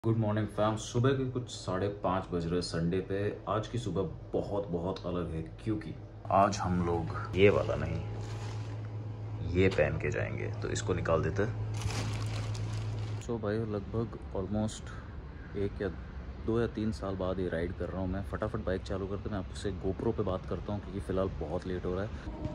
Good morning fam. सुबह के कुछ 5:30 बज रहे संडे पे। आज की सुबह बहुत अलग है क्योंकि आज हम लोग ये वाला नहीं, ये पहन के जाएंगे, तो इसको निकाल देते। सो भाई लगभग ऑलमोस्ट 2 या 3 साल बाद ये राइड कर रहा हूँ मैं। फटाफट बाइक चालू करते मैं आपसे गोप्रो पे बात करता हूँ क्योंकि फ़िलहाल बहुत लेट हो रहा है।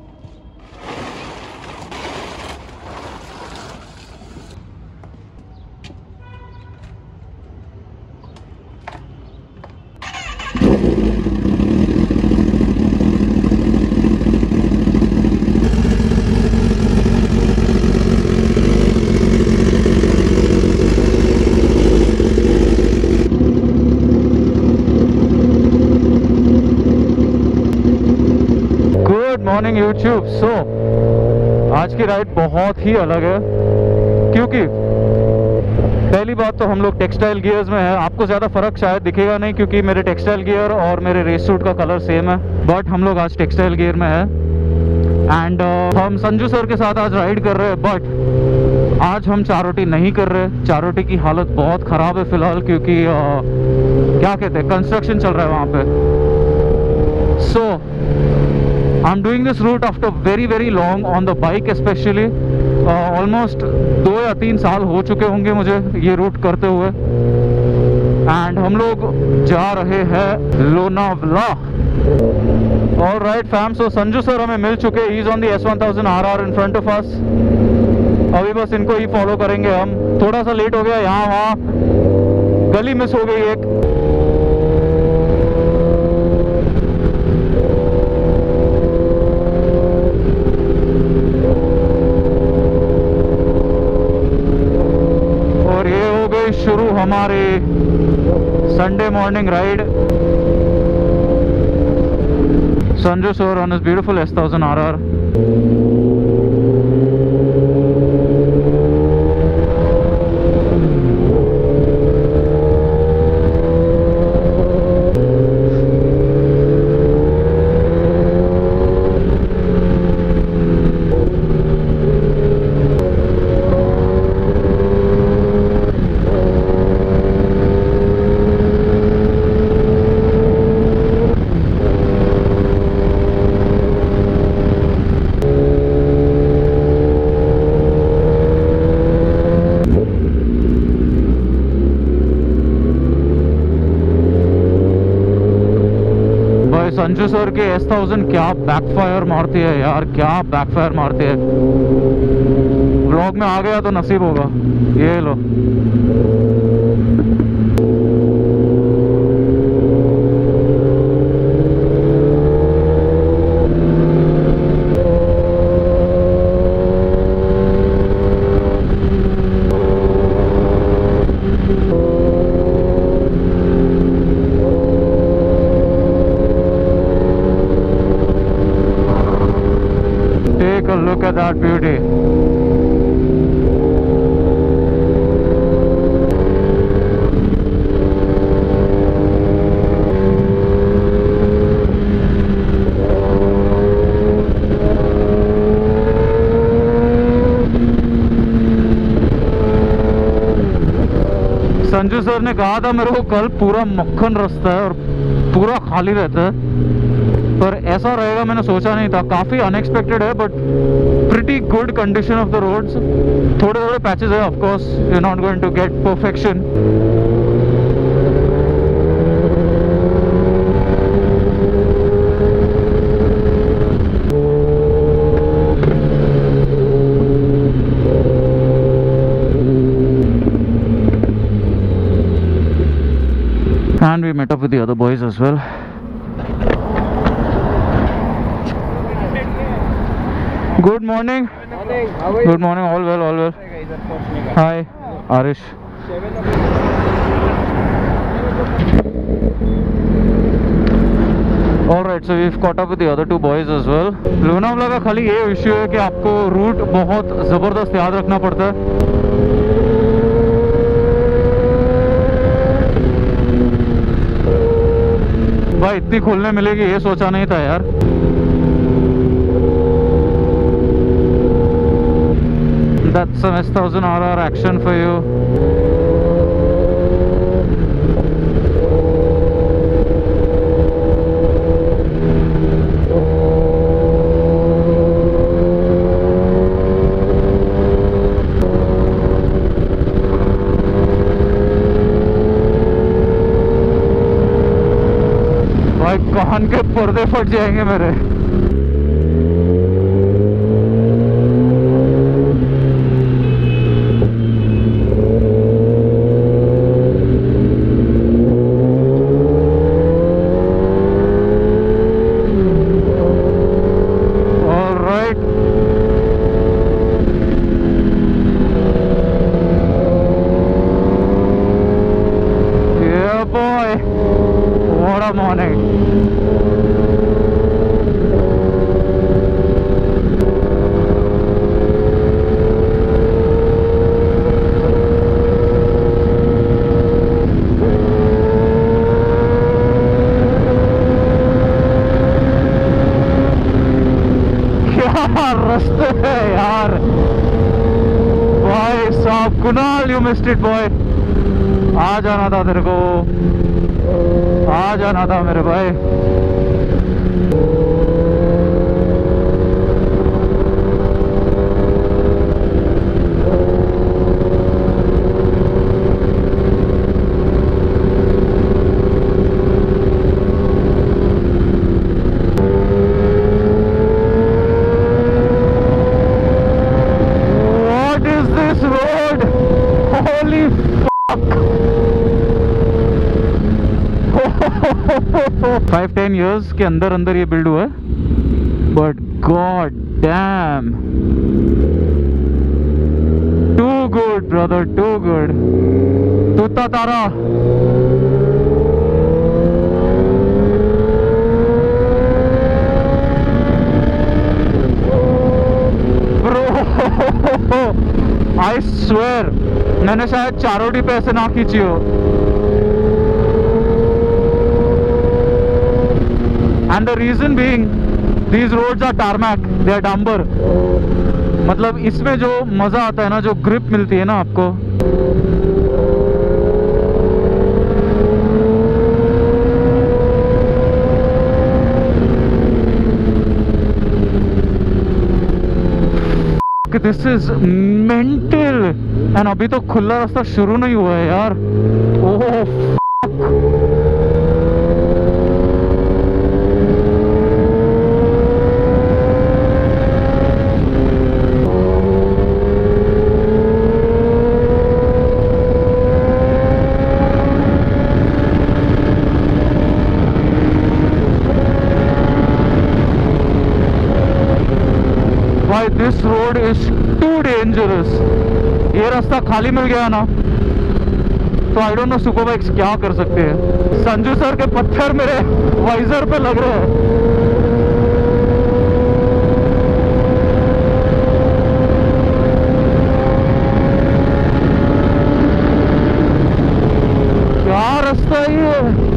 Good morning YouTube. सो आज की राइड बहुत ही अलग है क्योंकि पहली बात तो हम लोग टेक्सटाइल गियर्स में है। आपको ज़्यादा फ़र्क शायद दिखेगा नहीं क्योंकि मेरे टेक्सटाइल गियर और मेरे रेस सूट का कलर सेम है, बट हम लोग आज टेक्सटाइल गियर में है। एंड हम संजू सर के साथ आज राइड कर रहे हैं, बट आज हम चारोटी नहीं कर रहे। चारोटी की हालत बहुत ख़राब है फ़िलहाल क्योंकि क्या कहते हैं, कंस्ट्रक्शन चल रहा है वहाँ पे। सो I'm doing this route after very long on the bike especially. Almost 2 या 3 साल हो चुके होंगे मुझे ये रूट करते हुए। एंड हम लोग जा रहे हैं Lonavala. Alright fam, so Sanju sir हमें मिल चुके। He is on the S1000 RR in front of us. अभी बस इनको ही फॉलो करेंगे हम। थोड़ा सा लेट हो गया, यहाँ वहाँ गली मिस हो गई एक। शुरू हमारे Sunday morning ride. Sanju sir on his beautiful S1000 RR। Sanju sir के S1000 क्या बैकफायर मारती है यार, क्या बैकफायर मारती है। व्लॉग में आ गया तो नसीब होगा। ये लो, look at that beauty. Sanju sir ने कहा था मेरे को कल पूरा मक्खन रास्ता है और पूरा खाली रहता है, पर ऐसा रहेगा मैंने सोचा नहीं था। काफ़ी अनएक्सपेक्टेड है, but pretty good condition of the roads. थोड़े थोड़े पैचेस है, of course you are not going to get perfection. And we met up with the other boys as well. Good morning. Good morning. All well, all well. Hi, Arish. Alright, so we've caught up with the other 2 boys as well. Lonavala का खाली ये issue है कि आपको root बहुत ज़बरदस्त याद रखना पड़ता है। भाई इतनी खुलने मिलेगी ये सोचा नहीं था यार। That's some S1000 RR action for you. कान के पर्दे फट जाएंगे मेरे। रास्ते है यार भाई साहब। Kunal you missed it boy, आ जाना था तेरे को, आ जाना था मेरे भाई। Holy fuck! 5-10 years के अंदर अंदर ये बिल्ड हुआ है, but god damn, too good brother, too good. तूता तारा ब्रो, आई स्वेयर मैंने शायद चारोटी पे ऐसे ना खींची हो। And the reason being these roads are tarmac, they are डांबर। मतलब इसमें जो मजा आता है ना, जो ग्रिप मिलती है ना आपको, दिस इज मेंटल। एंड अभी तो खुला रास्ता शुरू नहीं हुआ है यार। ओह भाई, this road is too dangerous. ये रास्ता खाली मिल गया ना तो I don't know super bikes क्या कर सकते हैं। संजू सर के पत्थर मेरे वाइजर पे लग रहे हैं। क्या रास्ता है ये?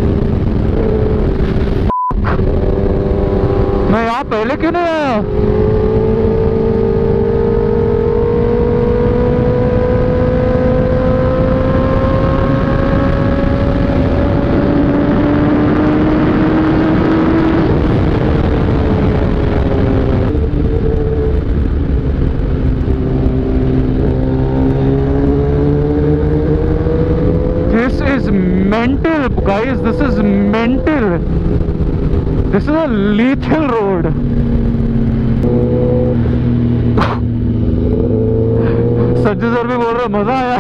मैं यहाँ पहले क्यों नहीं आया? Mental guys, this is mental. This is a lethal road. Sanju sir भी बोल रहे मजा आया।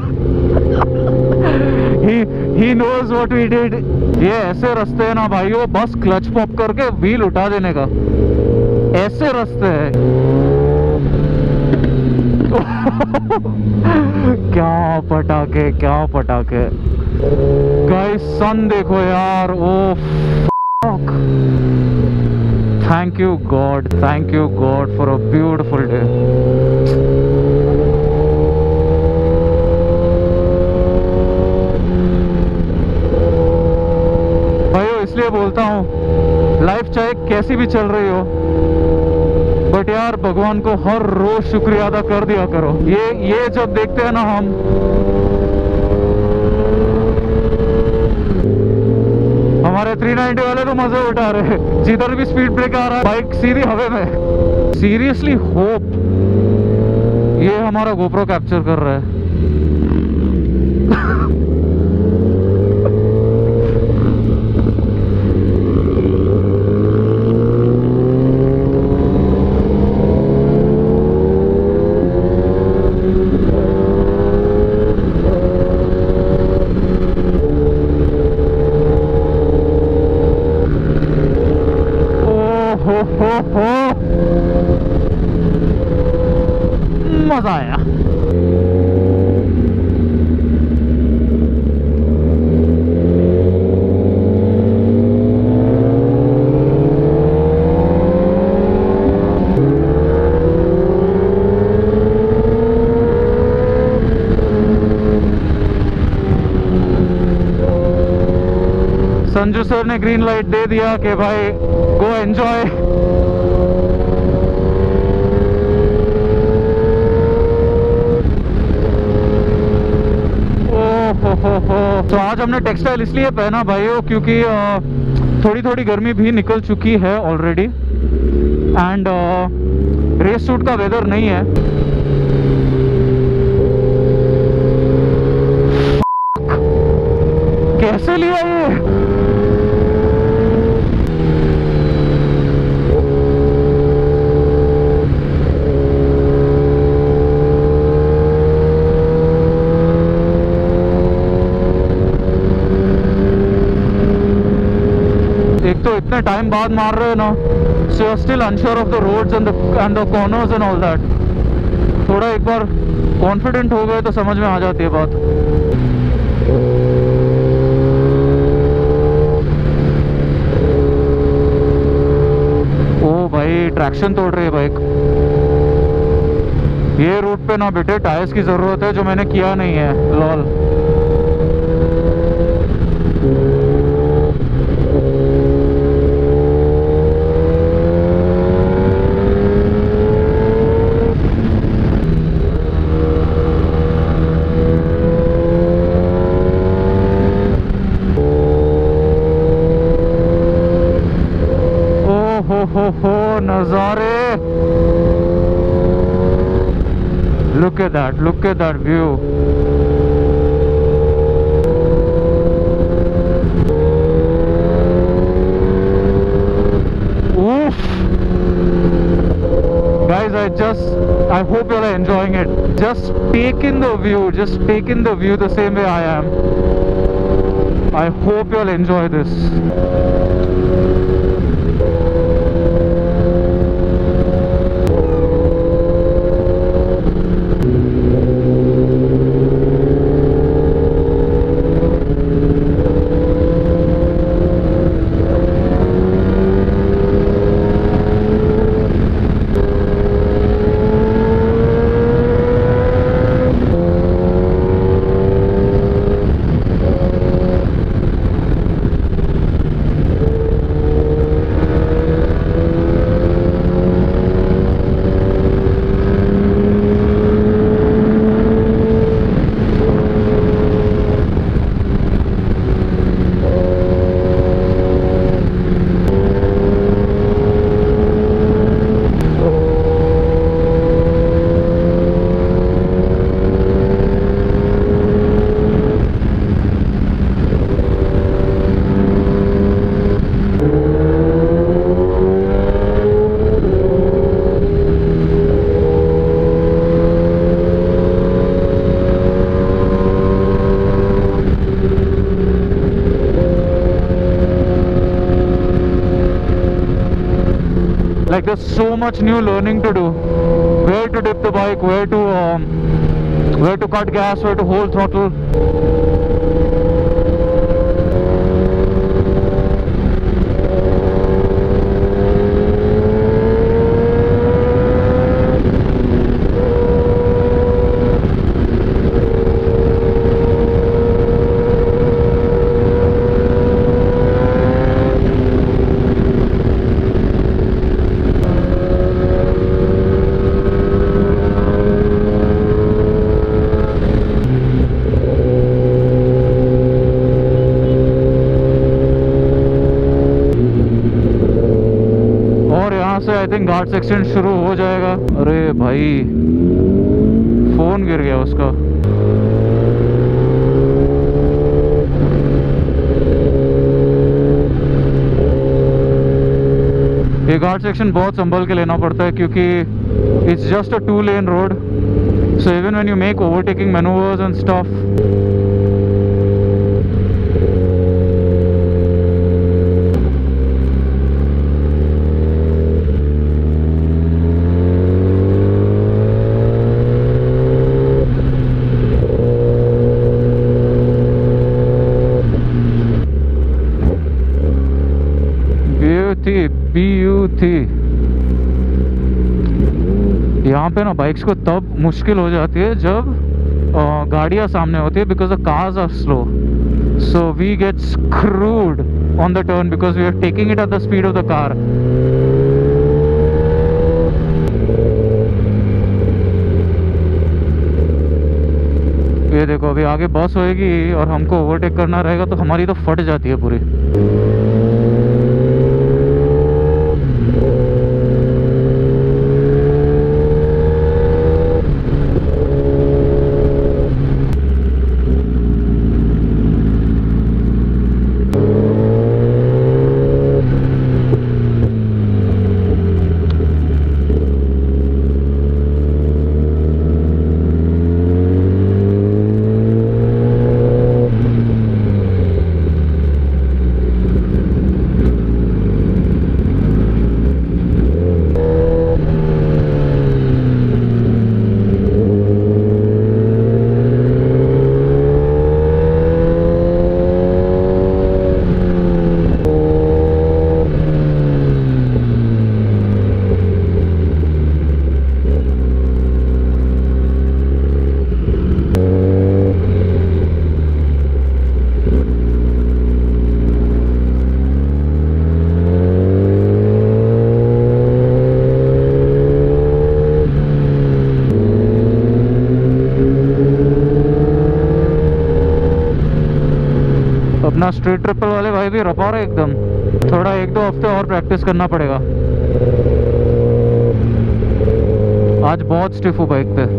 he knows what we did. ये ऐसे रास्ते हैं ना भाइयों, बस क्लच पॉप करके व्हील उठा देने का, ऐसे रास्ते हैं। क्या पटाखे, क्या पटाखे गाइस। सन देखो यार, oh fuck. Thank you god for a beautiful day. भाइयों इसलिए बोलता हूँ, लाइफ चाहे कैसी भी चल रही हो, बट यार भगवान को हर रोज शुक्रिया अदा कर दिया करो। ये जब देखते हैं ना हम, हमारे 390 वाले तो मजे उठा रहे हैं, जिधर भी स्पीड ब्रेक आ रहा है बाइक सीधी हवे में। सीरियसली होप ये हमारा गोप्रो कैप्चर कर रहा है। संजू सर ने ग्रीन लाइट दे दिया कि भाई गो एंजॉय। तो आज हमने टेक्सटाइल इसलिए पहना भाइयों क्योंकि थोड़ी थोड़ी गर्मी भी निकल चुकी है ऑलरेडी एंड रेस सूट का वेदर नहीं है। कैसे लिया ये? एक तो इतने टाइम बाद मार रहे हो ना, so you're still unsure of the roads and the corners and all that। थोड़ा एक बार कॉन्फिडेंट हो गए तो समझ में आ जाती है बात। ओ भाई ट्रैक्शन तोड़ रही है बाइक। ये रूट पे ना बेटे टायर्स की जरूरत है, जो मैंने किया नहीं है, लॉल। हो नजारे, look at that view। Oof guys, I hope you are enjoying it। Just take in the view the same way I am। I hope you all enjoy this। Like there's so much new learning to do, where to dip the bike, where to cut gas, where to hold throttle। I think ghat section शुरू हो जाएगा। अरे भाई phone गिर गया उसका। ये घाट section बहुत संभल के लेना पड़ता है क्योंकि it's just a 2 lane road, so even when you make overtaking manoeuvres and stuff, थी। यहाँ पे ना बाइक्स को तब मुश्किल हो जाती है जब गाड़ियाँ सामने होती है, because the cars are slow. so we get screwed on the turn because we are taking it at the speed of the car. ये देखो अभी आगे बस होएगी और हमको ओवरटेक करना रहेगा तो हमारी तो फट जाती है पूरी। अपना स्ट्रीट ट्रिपल वाले भाई भी रपा रहे एकदम। थोड़ा 1-2 हफ्ते और प्रैक्टिस करना पड़ेगा। आज बहुत स्टिफ हूँ बाइक पे।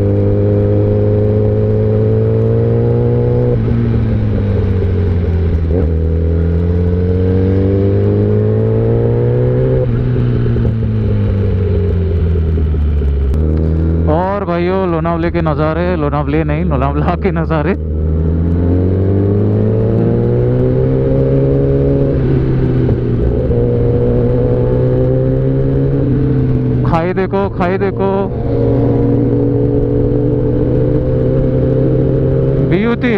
और भाइयों लोनावले के नज़ारे, लोनावले नहीं लोनावला के नज़ारे। खाई देखो, खाई देखो, ब्यूटी।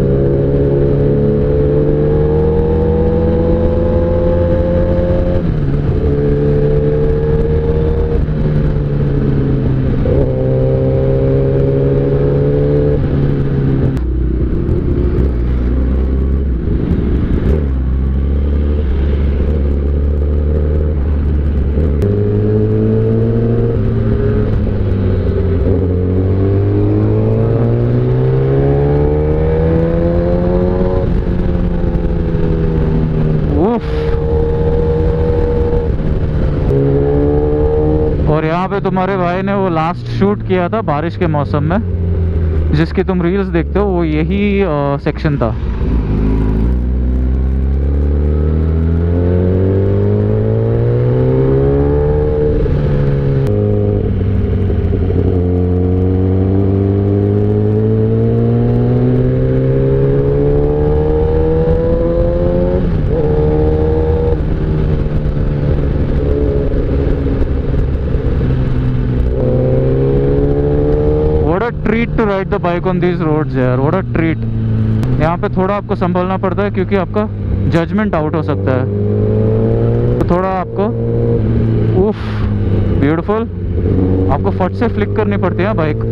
और यहाँ पे तुम्हारे भाई ने वो लास्ट शूट किया था बारिश के मौसम में, जिसकी तुम रील्स देखते हो, वो यही सेक्शन था। Treat to ride the bike on these roads यार, व्हाट अ ट्रीट। यहाँ पे थोड़ा आपको संभलना पड़ता है क्योंकि आपका जजमेंट आउट हो सकता है, तो थोड़ा आपको उफ ब्यूटीफुल, आपको फट से फ्लिक करनी पड़ती है बाइक।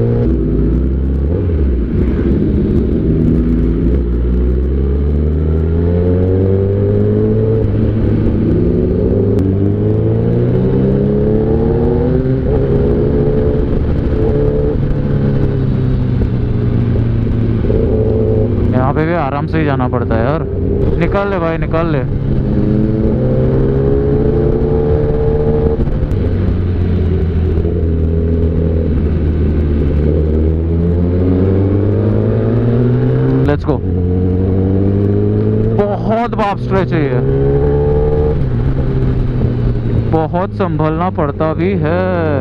यहाँ पे भी आराम से ही जाना पड़ता है यार। निकाल ले भाई, निकाल ले। Let's go. बहुत बाप स्ट्रेच है ये, बहुत संभलना पड़ता भी है।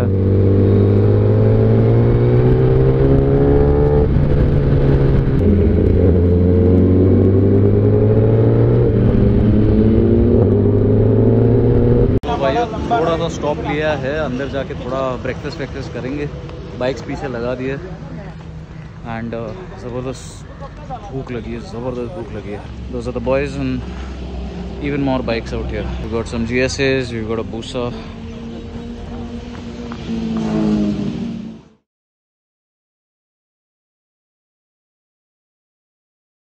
थोड़ा सा स्टॉप लिया है, अंदर जाके थोड़ा ब्रेकफास्ट करेंगे। बाइक्स पीछे लगा दिए एंड ज़बरदस्त भूख लगी है, ज़बरदस्त भूख लगी है। Those are the boys and even more bikes out here. We got some GSAs, we got a Busa,